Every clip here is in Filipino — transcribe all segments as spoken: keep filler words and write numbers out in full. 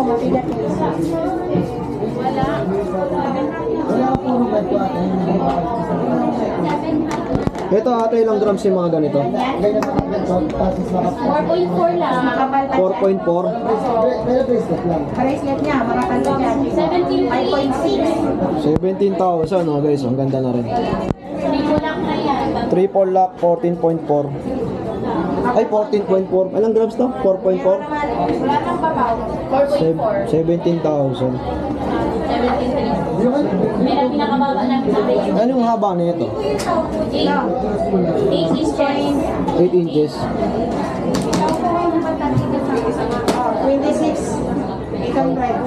Ito ate, ilang grams yung mga ganito? four point four lang. four point four? Bracelet niya, makapal niya. seventeen point six. seventeen thousand, oh guys, ang ganda na rin. Triple lock na yan. Triple lock, fourteen point four. Ay, fourteen point four. Ilang grams to? four point four? Wala nang babaw. four point four. seventeen thousand. seventeen three. Meron pinakababa namin sa bracelet. Ano yung haba na ito? eight inches. eight inches. twenty-six. Ikang drive.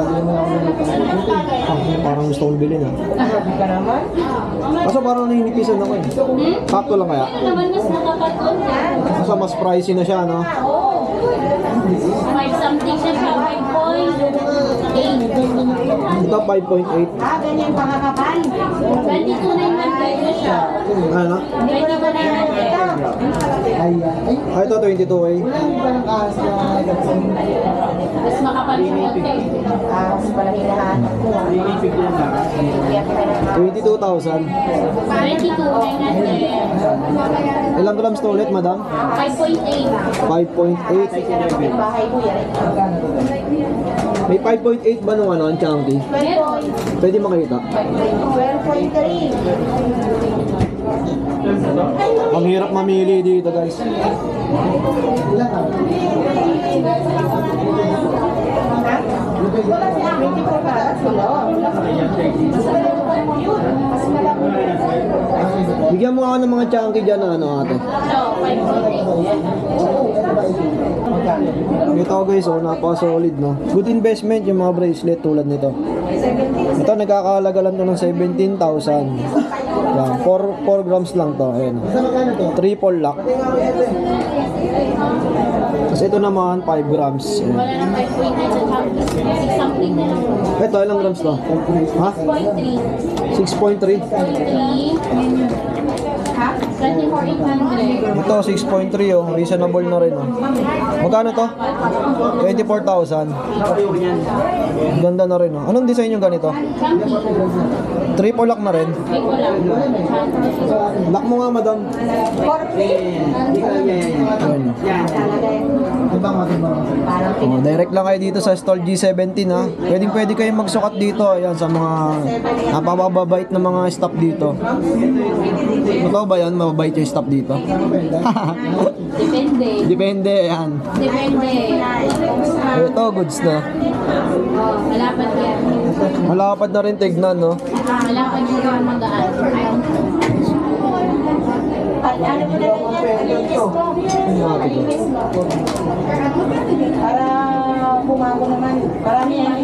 Parang gusto kong bilhin ah. Kaso parang naninipisan ako eh. Sakto lang kaya? Ano naman mas nakapatol yan? Kaso mas pricey na siya, no? Oo. five something siya siya. five point eight. Ito, five point eight. Ah, ganyan pangakapal. twenty-two nine hundred na siya. Ano? twenty-two nine hundred. Ah, ito, twenty-two A. Mas makapal yung konti. Ah, mas malaki lahat. twenty-two thousand. twenty-two nine hundred. Ilang grams to ulit, madam? five point eight. five point eight. Bahay ko yan. May five point eight ba nung ano, ang chunky? Pwede makita. twelve point three. Ang hirap mamili dito, guys. Bigyan mo ako ng mga chunky dyan na ano, ate. Ito guys, oh, napaka-solid, no? Good investment yung mga bracelet tulad nito. Ito, nagkakahalaga lang to ng seventeen thousand. Yan, four grams lang to. Ayan. Triple lock. Tapos ito naman, five grams. Ayan. Wala nang five point nine sa chunky. six something na lang. Ito, ilang grams to? Ha? six point three. six point three? three. Ha? twenty-four eight hundred. Ito, six point three, oh. Reasonable na rin, oh. Magkano to? twenty-four thousand. Ganda na rin, oh. Anong design yung ganito? Chunky. Triple lock na rin. Ito lang. Lock mo nga, madam. Ayun. Oh, direct lang kayo dito sa stall G seventeen, ha. Pwedeng pwede kayong magsukat dito, ayan, sa mga napapababait na mga staff dito. Totoo ba yan? Mababait yung staff dito? Depende. Depende, ayan. Depende. Ito, goods na. Oh, malapad yan. Malapad na rin tignan, no? Malapad yung gawang magaan. Ano mo na rin yan? Para bumago naman. Parami yan.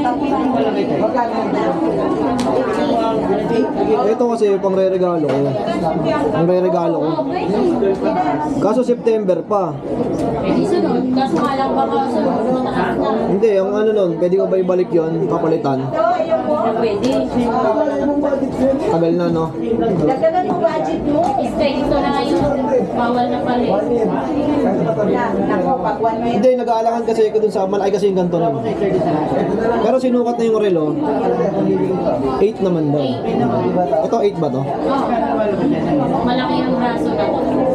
Ito kasi pang re-regalo ko. Ang re-regalo ko. Kaso September pa. Hindi sunod. Kaso nga lang baka sunod. Hindi, ang ano nun, pwede ko ba ibalik yon kapalitan? Pwede. Tagal na, no? Dagdagan mo budget mo. Stay ito na ngayon. Bawal na pala. Nako, pag one minute. Hindi, nag-aalangan kasi ako dun sa malaki kasi yung ganito nun. Pero sinukat na yung relo, eight naman daw. Ito, eight ba to? Oh. Malaki yung braso na.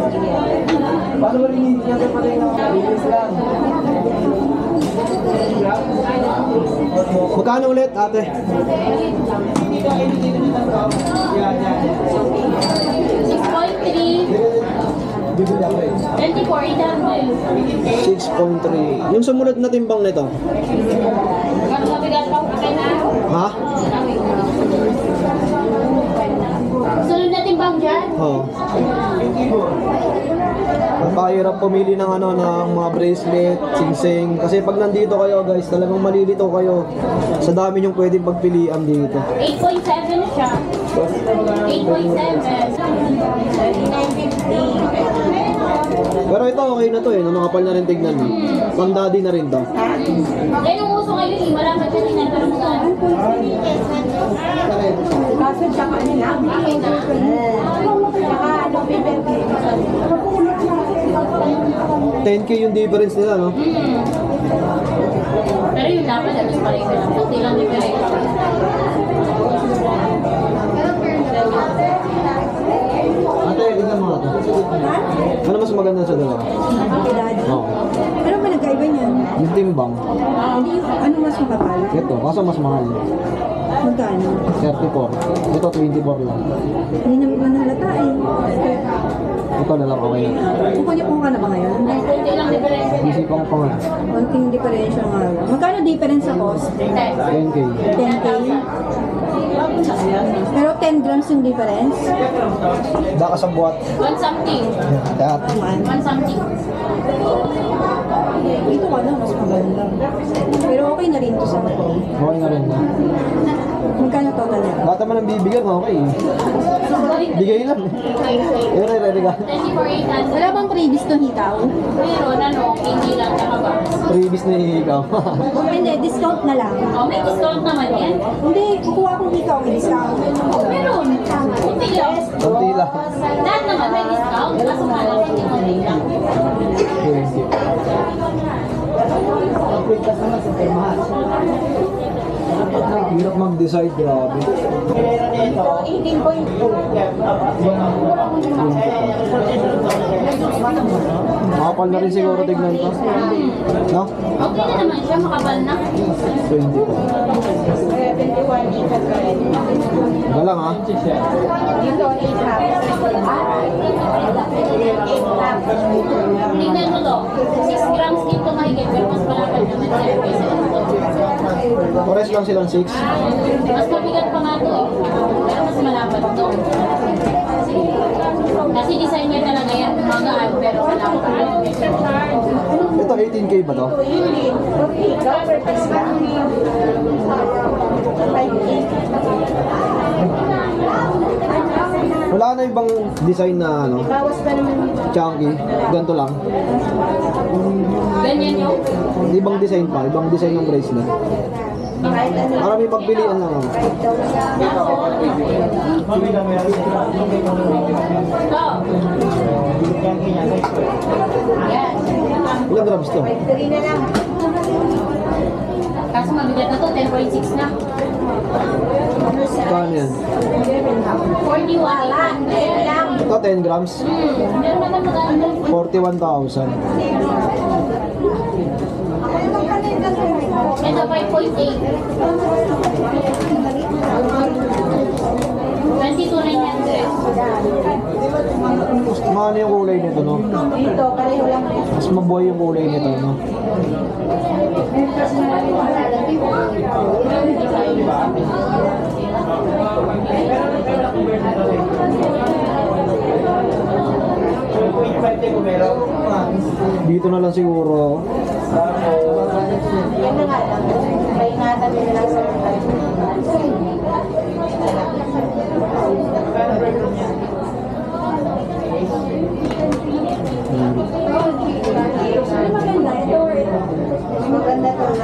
Magkano ulit, ate? six point three. twenty-four eight hundred. six point three. Yung sumunod na timbang nito? Kano mabigat pa okay na? Ha? Sunod na timbang dyan? Oo. Napakahirap pumili ng ano, ng mga bracelet, singsing. Kasi pag nandito kayo guys, talagang malilito kayo sa dami yung pwedeng pagpilian dito. eight point seven siya. eight point seven. thirty-nine fifty. Pero ito okay na to eh, na makapal na rin tignan mo. Pang daddy na rin to. Yan yung uso ngayon eh. Malaman ka din pero magkano. Kaso siya kanina. Okay na. Saka ano, bibente. ten K yung difference nila, no? Hmm. Pero yung dapat, alas pareho lang. Kunti lang diferensya. Ate, tignan mo ito. Ano mas maganda sa dalawa? Edad. Oo. Ano ba nagkaiba niyan? Yung timbang. Hindi yung ano mas makapal? Ito, kaso mas mahal. Magkano? thirty-four. Ito, twenty-four lang. Hindi naman man halata eh. Ito na lang, okay na. Kukunin po ka na ba ngayon? Kunti lang diferensya. Isipan ko pa nga. Konting diferensya nga lang. Magkano difference sa cost? ten. ten K. ten K? Pero ten grams yung difference? Baka sa buhat. One something. Kaya, One something. Ito ka na, mas maganda. Pero okay na rin to sa bato. okay na rin. Magkano total na? Bata man ang bibigyan, okay. Bigay lang. Eh, ready, ready ka. twenty-four eight hundred. Wala bang previous to hitaw? Meron, ano, hindi lang nakaba. Previous na ikaw. O hindi, discount na lang. Oh, may discount naman yan. Hindi, kukuha kong hitaw, may discount. Meron. Kunti lang. Kunti lang. Lahat naman may discount. Kaso nga lang, hindi kunti lang. twenty. Hirap mag-decide, grabe. eighteen point two. Makapal na rin siguro tignan to. No? Okay na naman siya, makabal na. twenty po. Wala lang ha. Tingnan mo to. six grams dito mahigit, pero mas malapad naman siya. Kaysa ito. Pares lang silang six. Mas mabigat pa nga to eh. Pero mas malapad to. Kasi design niya talaga yan, magaan, pero malapad pa lang. Ito eighteen K ba to? Wala na ibang design na ano? Chunky. Ganito lang. Ganyan yung Ibang design pa. Ibang design ng bracelet. Para may pagpilian lang ako. to. Yan. Ilang grams to? Kaso mabigat na to, ten point six na. Kano yan? forty-one lang. Ito ten grams. Hmm, meron naman maganda. forty-one thousand. Ito, five point eight. twenty-two nine hundred. Mahal yung kulay nito, no? Ito, pareho lang. Mas mabuhay yung kulay nito, no? Dito na lang siguro. Yan na nga lang. Paingatan nila lang sa Hmm. maganda ito. Maganda to na.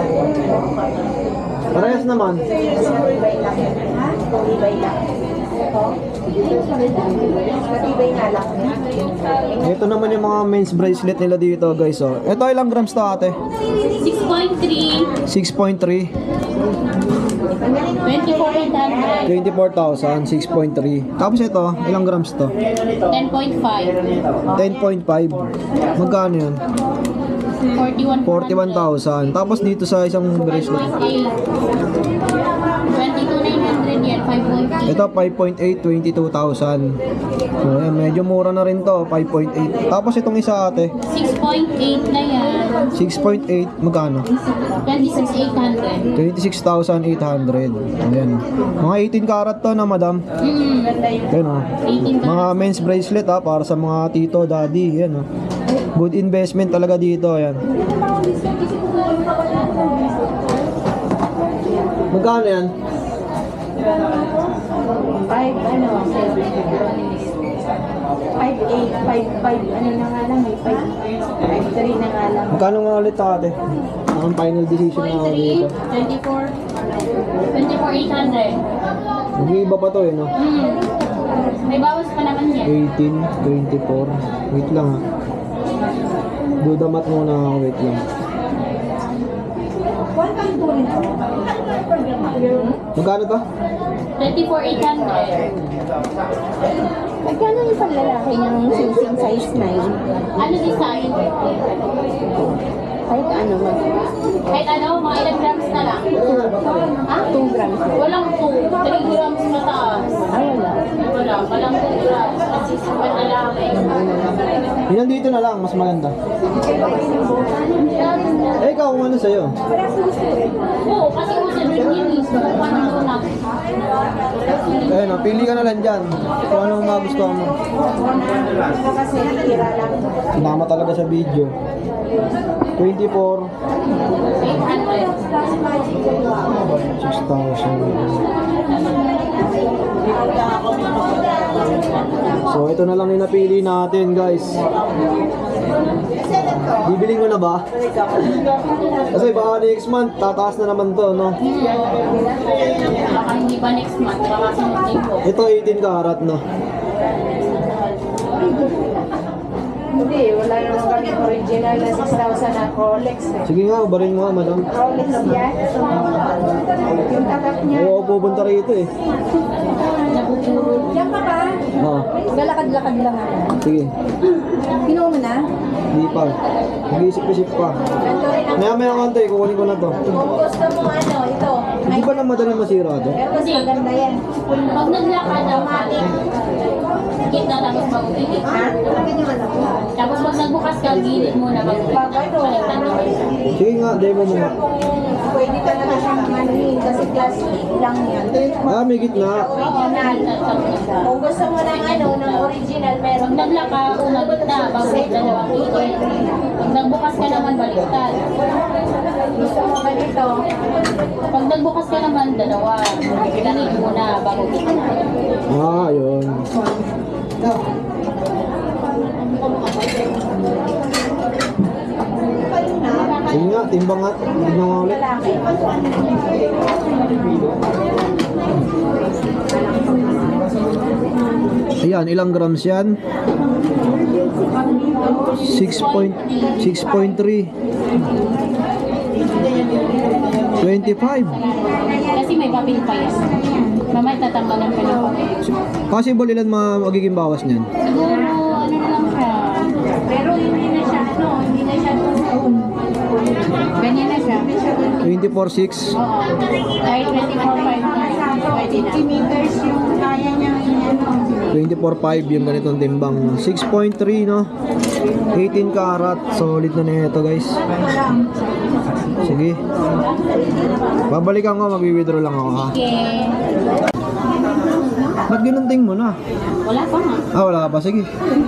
Parehas naman. Matibay lang. Ha? Matibay lang. Ito? Matibay nga lang. Ito naman yung mga men's bracelet nila dito, guys. Oh. Ito ilang grams to, ate? six point three. six point three. twenty-four eight hundred. twenty-four thousand, six point three. Tapos ito, ilang grams to? ten point five. ten point five. Magkano yun? forty-one. forty-one thousand. Tapos dito sa isang bracelet. twenty-two nine hundred yan, five point eight. Ito, five point eight, twenty-two thousand. So, ayan, medyo mura na rin to, five point eight. Tapos itong isa, ate, six point eight na yan. six point eight, magkano? twenty-six eight hundred. twenty-six thousand eight hundred. Ayan. Mga eighteen karat to na, madam. Mm. Ayan, oh. eighteen ka. Mga men's bracelet, ha, para sa mga tito, daddy. Ayan, oh. Good investment talaga dito, ayan. Magkano yan? Five, ano, five, eight, five, five, ano na nga lang, may five, five, three na nga lang. Magkano nga ulit, ate? Ang final decision na ako dito. twenty-four. twenty-four eight hundred. Nag-iiba pa to, eh, no? Hmm. May bawas pa naman yan. eighteen, twenty-four. Wait lang, ha. Do the math muna ako, wait lang. Magkano to? twenty-four eight hundred. Magkano yung panlalaki ng singsing size nine? Ano design? Kahit ano, mag Kahit ano, mga ilang grams na lang. ah, two grams. Walang two, three grams mataas. Ay, wala. Wala, walang two grams. Kasi sa panlalaki. Yun dito na lang, mas maganda. Eh, ikaw, kung ano sa'yo? Oo, kasi kung sa Virginia, subukan mo na. Eh, no, pili ka na lang dyan. Kung anong magustuhan mo. Kasi tira lang. Sinama talaga sa video. twenty-four, eight hundred. six thousand. So, ito na lang yung napili natin, guys. Bibiling mo na ba? Kasi baka next month, tataas na naman to, no? Baka hindi pa next month, baka sunod linggo. Ito, eighteen karat, no? Hindi, wala naman kami original na six thousand na Rolex. Eh. Sige nga, ubarin mo nga, madam. Rolex yan. Yung tatak niya. Oo, pupunta rito eh. Diyan ka ba? Oo, Galakad-lakad lang ako. sige. Kinuha mo na? Hindi pa. Nag-iisip-isip pa. Ganito rin ang Maya-maya konti, kukunin ko na to. kung gusto mo ano, ito. Hindi ba na madaling masira to? Pero mas maganda yan. Pag naglakad dapat, higit na tapos mag-ulit. Ha? Talaga yung ano? Tapos pag nagbukas ka, gilid mo na mag-ulit. Baliktad mo. Sige nga, demo mo nga. Pwede talaga siyang manuhin kasi plastic lang yan. Ah, may gitna. Original. Kung gusto mo ng ano, ng original, Pag meron naglaka, unang gitna, bago dalawang gilid. Pag nagbukas ka naman, baliktad. gusto mo ganito. Pag nagbukas ka naman, dalawa. Gilid mo na, bago gitna. Ah, yun. Sige nga, timbang nga. Tignan nga ulit. Lalaki. Ayan, ilang grams yan? six point three. twenty-five. Kasi may papel pa yan. Mamaya tatanggalan pa ng papel. Possible ilan mga magiging bawas niyan? Siguro, ano na lang siya. Pero hindi na siya, ano, hindi na siya doon. Ganyan na siya. twenty-four six. Oo. Kahit twenty-four five na. Pwede na. fifty meters yung kaya niya ano. twenty-four five yung ganitong timbang. six point three, no? eighteen karat. Solid na na ito, guys. Sige. Babalikan ko, mag-withdraw lang ako, ha? Okay. Ba't ginunting mo na? Wala pa nga. Ah, wala pa. Sige.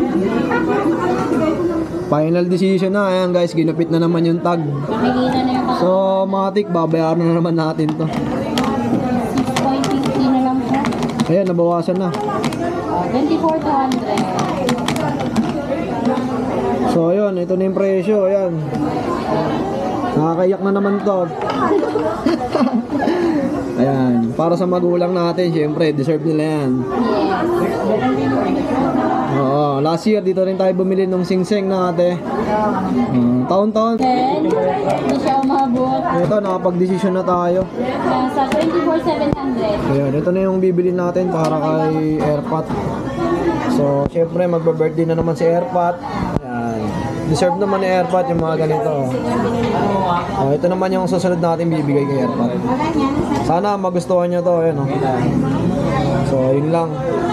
Final decision na. Ayan, guys. Ginupit na naman yung tag. Makikita na yung So, matik, babayaran na naman natin to. six point five zero na lang siya. Ayan, nabawasan na. twenty-four to one hundred. So, ayun. Ito na yung presyo. Ayan. Nakakaiyak na naman to. Ayan. Para sa magulang natin, syempre, deserve nila yan. Oo. Last year, dito rin tayo bumili ng singseng na ate. Uh, taon-taon. Then, hindi siya umabot. Ito, nakapag-desisyon na tayo. Nasa twenty-four seven hundred. Ayan, ito na yung bibili natin para kay Airpat. So, syempre, magba-birthday na naman si Airpat. Ayan. Deserve naman ni Airpat yung mga ganito. Oh, ito naman yung susunod natin bibigay kay Airpat. Sana magustuhan nyo to. Ayan, oh. So, yun lang.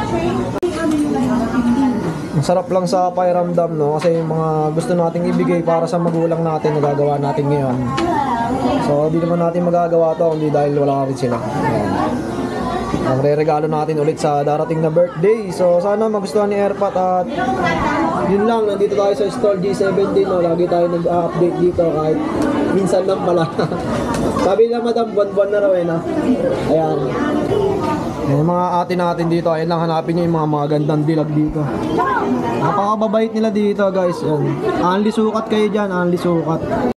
Ang sarap lang sa pakiramdam, no? Kasi yung mga gusto nating ibigay para sa magulang natin, nagagawa natin ngayon. So, di naman natin magagawa to hindi dahil wala rin sila. Ayan. Ang re-regalo natin ulit sa darating na birthday. So, sana magustuhan ni Airpat at yun lang, nandito tayo sa stall G seventeen, no? Lagi tayo nag-update dito kahit minsan lang pala. Sabi na madam, buwan-buwan na raw eh, na. Ayan. Yung mga ate natin dito, ayun lang, hanapin nyo yung mga magandang dilag dito. Napakababait nila dito, guys. Yan. Anli sukat kayo dyan, anli sukat.